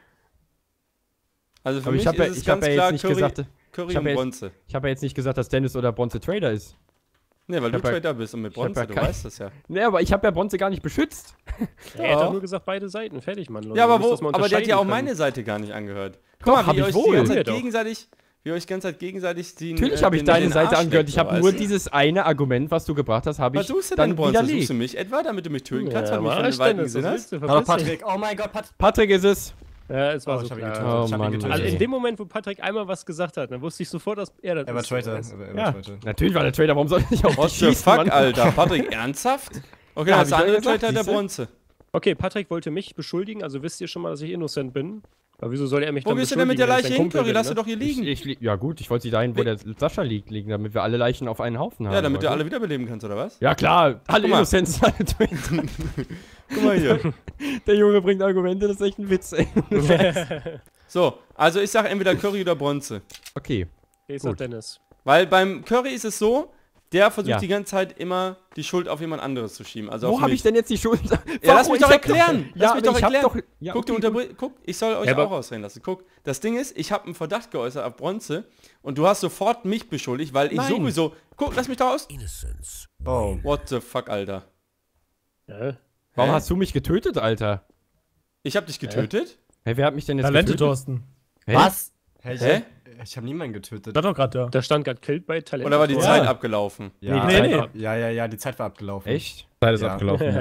Also für Aber mich ich habe ja, ist es ich hab ganz ja klar jetzt nicht Curry, gesagt, Curry ich hab und ja jetzt- Bronze. ich habe ja jetzt nicht gesagt, dass Dennis oder Bronze Trader ist. Nee, weil du hab ja- Traitor bist und mit ich hab Bronze, ja du kein- weißt das ja. Nee, aber ich habe ja Bronze gar nicht beschützt. Er hätte doch nur gesagt, beide Seiten. Fertig, Mann. Leute. Ja, aber Ihr müsst wo? das mal Aber der hat ja auch unterscheiden meine Seite gar nicht angehört. Guck Doch, mal, hab wie ich ihr euch wohl. die ganze Ja, Zeit doch. gegenseitig, wie ihr euch die ganze Zeit gegenseitig die Natürlich habe ich deine Seite angehört. Ich habe nur diese. dieses eine Argument, was du gebracht hast, habe Was ich suchst du denn, dann Bronze? Suchst widerlegt. du mich etwa, damit du mich töten können. kannst, Ja, weil du mich von mach den Weiten Dennis, gesehen was hast? willst du? Aber Verpiss dich. Patrick, oh mein Gott, Patrick. Patrick ist es. Ja, es war Oh, so ich hab ihn klar. getötet. Oh ich hab ihn Mann. getötet. Also in dem Moment, wo Patrick einmal was gesagt hat, dann wusste ich sofort, dass er das Er war ist, Traitor. weißt du? Er war- er Ja, war Traitor. natürlich war der Trader. Warum soll ich nicht auf What dich the schießen, fuck, Mann? Alter? Patrick, ernsthaft? Okay, Ja, dann hab ist ich der ja andere gesagt, Traitor der siehste? Bronze. Okay, Patrick wollte mich beschuldigen, also wisst ihr schon mal, dass ich innocent bin. Aber wieso soll er mich Wo dann gehst du denn mit der beschuldigen, Leiche wenn hin, ich sein Curry? Kumpel Lass sie bin, doch hier Ich, liegen. ich, li- ja gut, ich wollte sie dahin, wo der Sascha liegt, liegen, damit wir alle Leichen auf einen Haufen haben. Ja, damit du aber alle gut. wiederbeleben kannst, oder was? Ja klar, alle Guck mal. Innocents. Guck mal hier. Der Junge bringt Argumente, das ist echt ein Witz, ey. So, also ich sag entweder Curry oder Bronze. Okay. ne? Ich sag Gut. Dennis. Weil beim Curry ist es so, der versucht Ja. die ganze Zeit immer die Schuld auf jemand anderes zu schieben. Also Wo auf habe mich. ich denn jetzt die Schuld? Ja, lass mich Ich doch hab erklären. Ja, Lass mich aber doch ich hab erklären. doch... Ja, Guck, du okay, unterbrich, guck, ich soll euch Ja, aber- auch ausreden lassen. Guck, das Ding ist, ich habe einen Verdacht geäußert auf Bronze und du hast sofort mich beschuldigt, weil ich Nein. sowieso... Guck, lass mich doch aus. Oh. What the fuck, Alter. Ja. Warum Hä? hast du mich getötet, Alter? Ich hab dich getötet? Hey, wer hat mich denn jetzt Talente, getötet? Thorsten. Hä? Was? Hey, ich, Hä? ich hab niemanden getötet. Da doch gerade da. Da stand gerade Killed by Talent. Oder war die Ja. Zeit abgelaufen? Ja, Nee, nee. ja, ja, ja, die Zeit war abgelaufen. Echt? Zeit ist Ja. abgelaufen. Ja. Ja.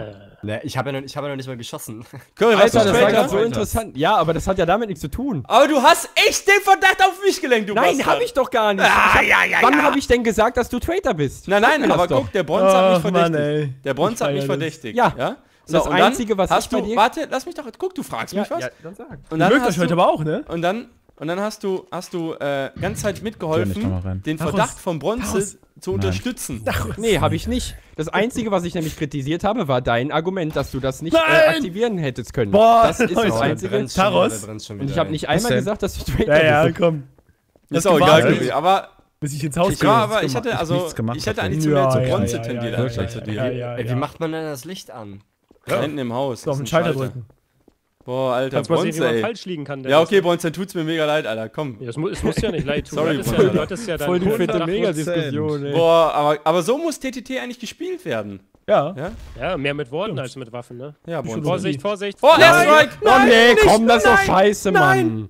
Ne, ich habe ja, noch- ich hab ja noch nicht mal geschossen. Curry, warst du Alter, das war Traitor? gerade so interessant. Ja, aber das hat ja damit nichts zu tun. Aber du hast echt den Verdacht auf mich gelenkt, du Nein, Bastard. hab ich doch gar nicht. Ah, Ich hab, ja, ja, wann ja. habe ich denn gesagt, dass du Traitor bist? Nein, Sag nein, mir das aber doch. guck, der Bronze hat mich Ach, Mann, verdächtigt. ey. Der Bronze hat mich Ich feier das. verdächtigt. Ja. ja? Das und dann Einzige, was hast ich bei du, dir- Warte, lass mich doch, guck, du fragst mich was. Ja, dann sag. Und Ihr dann mögt hast euch du, heute aber auch, ne? Und dann, und dann hast du, hast du äh, ganze Zeit Geh nicht mitgeholfen, noch mal rein. den Taros, Verdacht vom Bronze Taros. zu unterstützen. Nee, habe ich nicht. Das Einzige, was ich nämlich kritisiert habe, war dein Argument, dass du das nicht Nein! äh, aktivieren hättest können. Boah, das ist Leute. das Der Einzige. brennt's schon Taros? wieder, der brennt's schon Und ich wieder, habe ey. nicht einmal denn? gesagt, dass du Traitor Ja, ja, bist. komm. Ist Das auch egal, gewartet, Curry, aber bis ich ins Haus ich gehe. war, aber ich gemacht. hatte, Ich hab also, nichts gemacht, ich hätte Patrick. eigentlich zu mehr Ja, zur ja, Bronze ja, tendiert, ja, anstatt zu ja, dir. ja, ja, Ey, wie ja. macht man denn das Licht an? Da hinten im Haus. So, auf ist den ein Schalter drücken. Boah, Alter, Kannst mal sehen, wie Bronze, man ey. falsch liegen kann. Ja, okay, Bronze, dann tut's mir mega leid, Alter, komm. Ja, es, mu es muss ja nicht leid tun. Sorry, du hattest ja, Bruder. du hattest ja Voll die deinen fette Verdacht- Mega-Diskussion, ey. Boah, aber, aber so muss T T T eigentlich gespielt werden. Ja. Ja? Ja, mehr mit Worten als mit Waffen, ne? Ja, Bronze. Vorsicht, Vorsicht. Oh, Airstrike! Oh nee, nicht, komm, das ist doch nein, scheiße, Mann.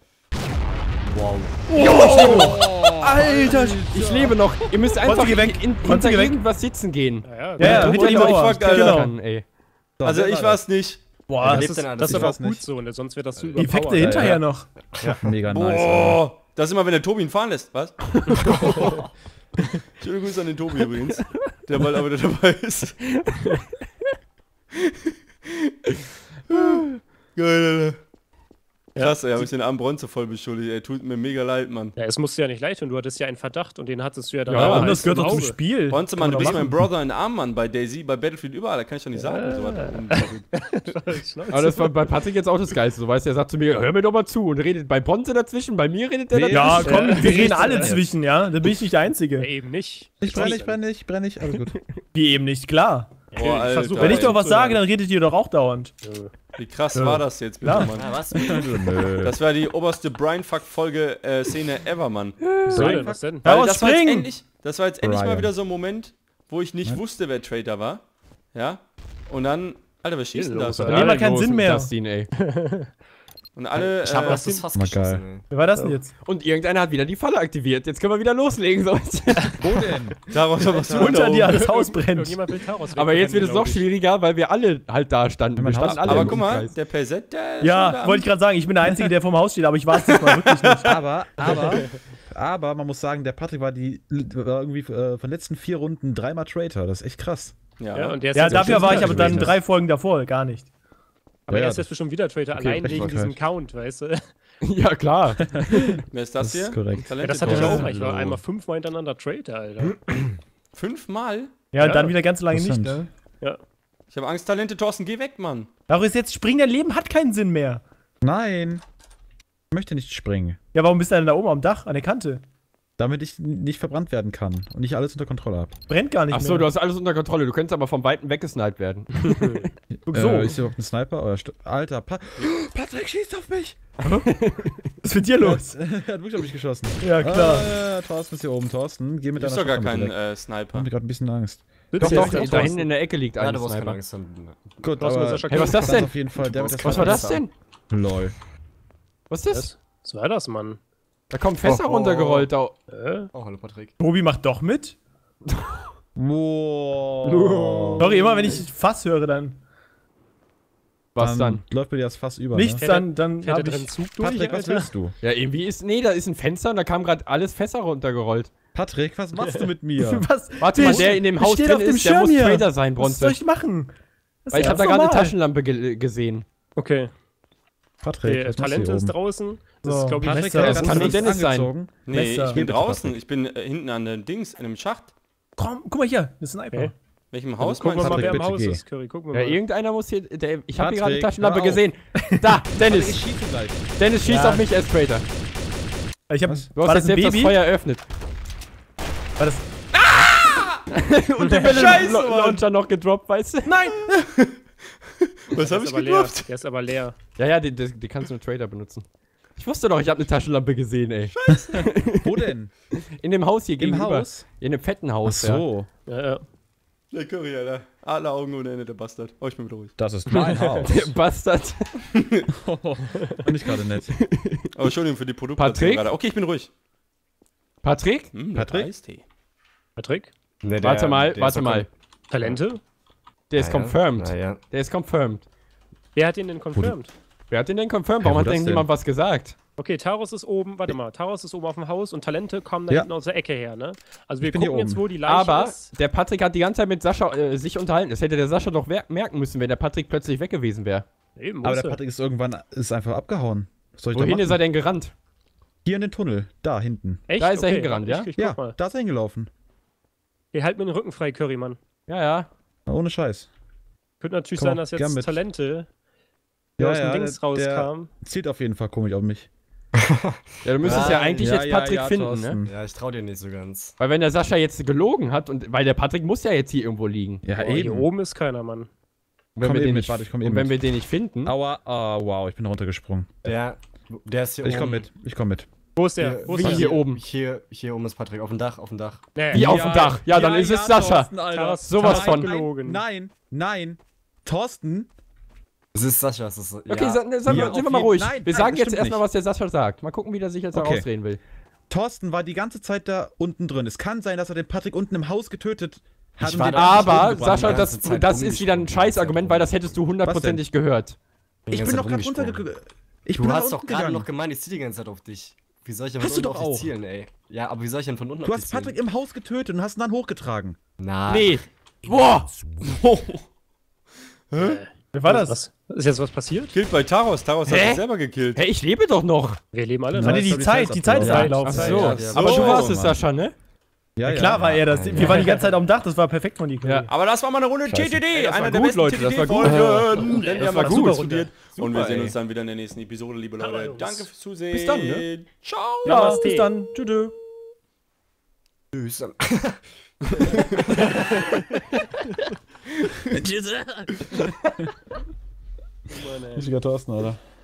Alter. Ich lebe noch. Ihr müsst einfach geh weg. in, Konzi, hinter geh weg. irgendwas sitzen gehen. Ja, ja, Ja, ja, Und hinter die ich Mauer. war geil. Genau. Kann, ey. Also ich war's nicht. Boah, Wer das lebt ist, denn an? das ist Ich aber auch weiß gut nicht. so, ne? Sonst wäre das zu die Effekte überpowered. hinterher ja. noch. Mega nice. Alter. Boah, das ist immer, wenn der Tobi ihn fahren lässt, was? Schöne Grüße an den Tobi übrigens, der bald auch wieder dabei ist. Geil, Alter. Krass, ey, hab ich den armen Bronze voll beschuldigt, ey, tut mir mega leid, Mann. Ja, es musste ja nicht leid tun, du hattest ja einen Verdacht und den hattest du ja dann Ja, auch und das als gehört im doch zum Auge. Spiel. Bronze, Mann, du bist mein Brother in Arm, Mann, bei Daisy, bei Battlefield, überall, da kann ich doch nicht sagen. So was. Aber das war bei Patrick jetzt auch das Geilste. Du weißt, er sagt zu mir, hör mir doch mal zu. Und redet bei Bronze dazwischen, bei mir redet der Nee. Ja, dazwischen. komm, wir reden alle zwischen, ja? Da bin ich nicht der Ja, Einzige. eben nicht. Ich brenne nicht, brenne nicht, brenne nicht, alles gut. Wie eben nicht, klar. Boah, Alter, versuch- Wenn ich ey, doch was zu sage, sagen. dann redet ihr doch auch dauernd. wie krass Ja. war das jetzt bitte, Klar. Mann? Ah, was? Nö. Das war die oberste Brian-Fuck-Folge-Szene ever, Mann. So, denn, was denn? Weil Daraus das war jetzt springen! endlich, das war jetzt endlich mal Brian. wieder so ein Moment, wo ich nicht wusste, wer Traitor war. Ja? Und dann, Alter, was schießt denn das? Dann nehmen wir keinen Sinn mehr. Dustin, ey. Und alle, Ich habe äh, das das fast Mal geschossen, geil. ey. Wer war das denn jetzt? Und irgendeiner hat wieder die Falle aktiviert. Jetzt können wir wieder loslegen. So. Wo denn? daraus war was Unter dir alles ausbrennt. Irgendjemand will Taros Aber jetzt wird es noch wegrennen, schwieriger, weil wir alle halt da standen. Wir Mein standen Haus- alle Aber im guck mal, Kreis. der P Z, der ist schon Ja, da. wollte ich gerade sagen, ich bin der Einzige, der vorm Haus steht, aber ich war es nicht mal wirklich nicht. Aber, aber, aber man muss sagen, der Patrick war die war irgendwie äh, von den letzten vier Runden dreimal Traitor. Das ist echt krass. Ja, Ja, und der ist Ja, jetzt dafür bestimmt war ich wieder aber dann Traitor. drei Folgen davor, gar nicht. Aber Ja, er ist ja, jetzt bestimmt wieder Traitor, okay, allein recht wegen war diesem halt. Count, weißt du? Ja, klar. wer ist das, Das hier? ist korrekt. Talente Ja, das hatte ich Tor. auch mal. Ich war Hallo. einmal fünfmal hintereinander Traitor, Alter. Fünfmal? Ja, Ja. dann wieder ganz lange nicht, Interessant. ne? Ja. Ich habe Angst, Talente, Thorsten, geh weg, Mann. Daraus ist jetzt springen, dein Leben hat keinen Sinn mehr. Nein. Ich möchte nicht springen. Ja, warum bist du denn da oben am Dach, an der Kante? Damit ich n- nicht verbrannt werden kann und nicht alles unter Kontrolle habe. Brennt gar nicht Achso, mehr. du hast alles unter Kontrolle. Du könntest aber vom Weiten weggesniped werden. Guck so. Äh, ist hier überhaupt ein Sniper? Oder st- Alter, pa Patrick schießt auf mich! Was ist mit dir los? Er hat wirklich auf mich geschossen. Ja, klar. Äh, Thorsten ist hier oben. Thorsten, geh mit Du bist deiner doch gar kein Shotgun bitte weg. äh, Ich Sniper. hab gerade ein bisschen Angst. Doch, Jetzt doch, ist der da hinten in der Ecke liegt Ja, ein du brauchst keine Sniper. Angst haben. Gut, Thorsten, aber was ist Hey, was ist das das ist denn? auf jeden Fall der mit der Was war das Sniper. denn? Lol. Was ist das? Was? Was war das, Mann? Da kommen Fässer Oh, oh. runtergerollt. Da. Äh? Oh, hallo Patrick. Tobi macht doch mit. Wow. Sorry, immer wenn ich Fass höre, dann Was dann? Läuft bei dir das Fass über, nichts, ne? dann, dann Fährt hab der drin ich... Zug durch, Patrick, was Alter? willst du? Ja, irgendwie ist. Nee, da ist ein Fenster und da kam gerade alles Fässer runtergerollt. Patrick, was machst du mit mir? Was? Warte mal, Der der in dem steht Haus auf drin dem ist, der Schirm muss hier. Trader sein, Was soll Bronze. ich machen? Das Weil ist ich habe da ganz gerade eine normal. Taschenlampe ge gesehen. Okay. Patrick, Okay, was machst du Talente hier ist oben? draußen. Das So, ist, glaube ich, Patrick, Messer. hat Das ganz kann nur nichts Dennis sein. angezogen. Nee, Messer. ich bin Bitte, draußen. Ich bin äh, hinten an dem Dings, in dem Schacht. Komm, guck mal hier, eine Sniper. Okay. Welchem Haus Gucken wir meinst mal, du? wer im bitte Haus geh. ist, Curry. Gucken Ja, wir mal. irgendeiner muss hier. Der, ich habe hier gerade eine Patrick, Taschenlampe hör auf. gesehen. Da, Patrick, Dennis. ich schieße gleich. Dennis schießt Ja. auf mich als Trader. Ich hab, Was? Du hast war jetzt das ein selbst das Baby? Feuer eröffnet. War das, Und der Scheiße, Mann. Launcher noch gedroppt, weißt du? nein! Was Der hab ist ich aber leer. gedroppt? Der ist aber leer. Ja, ja, die, die, die kannst du nur Trader benutzen. Ich wusste doch, ich habe eine Taschenlampe gesehen, ey. Wo denn? In dem Haus hier Im gegenüber. Haus? In dem fetten Ach Haus, so, Ja, ja. Der Curry, Alter. Alle Augen ohne Ende, der Bastard. Oh, ich bin wieder ruhig. das ist mein Haus. ja. Der Bastard. Fand ich gerade nett. Oh, Entschuldigung für die Produkte. Patrick? Okay, ich bin ruhig. Patrick? Hm, Patrick? Eistee. Patrick? Nee, Warte mal, der warte ist mal. Talente? Der ist Naja, confirmed. naja. Der ist confirmed. Wer hat ihn denn confirmed? Wer hat den denn confirmed? Ja, Warum wo hat das denn denn? niemand was gesagt? Okay, Taurus ist oben, warte mal, Taurus ist oben auf dem Haus und Talente kommen da Ja. hinten aus der Ecke her, ne? Also wir Ich bin hier gucken jetzt, oben. wo die Leiche Aber ist. der Patrick hat die ganze Zeit mit Sascha äh, sich unterhalten. Das hätte der Sascha doch wer- merken müssen, wenn der Patrick plötzlich weg gewesen wäre. Eben, Aber der musste. Patrick ist irgendwann ist einfach abgehauen. Was soll ich da Wohin machen? ist er denn gerannt? Hier in den Tunnel. Da hinten. Echt? Da ist er Okay, hingerannt, ja? Ich, ich Ja, guck mal. da ist er hingelaufen. Hey, halt mir den Rücken frei, Currymann. Ja, ja. Ohne Scheiß. Könnte natürlich Komm, sein, dass gern jetzt mit. Talente, der aus dem Dings der- der rauskam. Zielt auf jeden Fall komisch auf mich. Ja, du müsstest ja Nein. eigentlich Ja, jetzt ja, Patrick ja, finden, Thorsten. ne? Ja, ich trau dir nicht so ganz. Weil wenn der Sascha jetzt gelogen hat und weil der Patrick muss ja jetzt hier irgendwo liegen. Ja, Boah, hier eben. oben ist keiner, Mann. Und wenn Komm wir eben den mit, nicht, warte, ich komm und eben wenn mit. wir den nicht finden, Aua, ah, wow, ich bin runtergesprungen. Der, der ist hier Ich oben. komm mit, ich komm mit. Wo ist der? Hier, Wo ist wie der? hier oben? Hier, hier oben ist Patrick, auf dem Dach, auf dem Dach. Nee. Wie auf dem Dach. Ja, dann ist es Sascha. Thorsten, Alter. Taras- Sowas Taras von. gelogen. Nein, nein. Thorsten? Es ist Sascha, es ist. Okay, ja. sa- ne, sag Ja, mal, sind wir auf mal jeden- ruhig. Nein, wir nein, sagen das jetzt stimmt erstmal, nicht. was der Sascha sagt. Mal gucken, wie der sich jetzt da Okay. rausreden will. Thorsten war die ganze Zeit da unten drin. Es kann sein, dass er den Patrick unten im Haus getötet hat. Ich und war den da- Patrick Aber, umgebracht Sascha, hat. das, ganze Zeit das ist wieder ein rumgesprungen. Scheißargument, weil das hättest du hundertprozentig gehört. Die Ich ganze bin Zeit doch gerade rumgesprungen. runtergegangen. Ich Du bin nach hast doch unten gerade gegangen. noch gemeint, ich zieh die ganze Zeit auf dich. Wie soll ich denn Hast von du unten doch auf dich auch. zielen, ey? Ja, aber wie soll ich denn von unten Du auf hast dich zielen? Patrick im Haus getötet und hast ihn dann hochgetragen. Nein. Nee. Boah. Wer war das? Was? Ist jetzt was passiert? Killt bei Taros. Taros hat Hä? sich selber gekillt. Hey, ich lebe doch noch. Wir leben alle Ja, noch. Warte, die ist doch die Zeit, Zeit die Zeit ist abgelaufen. abgelaufen. Ach so. Ja, ja, Aber so, du warst es, Mann. Sascha, ne? Ja, Klar war er das. Ja, Wir waren die ganze Zeit am Dach, das war perfekt von dir. Ja. Aber das war mal eine Runde T T D. Ey, das war Einer der gut, besten Leute, das war gut. T T D-Folgen. Denn wir Das haben war das gut. super studiert. Und wir Super, sehen ey. uns dann wieder in der nächsten Episode, liebe Hallo, Leute. Jungs. Danke fürs Zusehen. Bis dann, ne? Ciao. Ja, Namaste. bis dann. Tschüss. Tschüss. Richtiger Thorsten, Alter.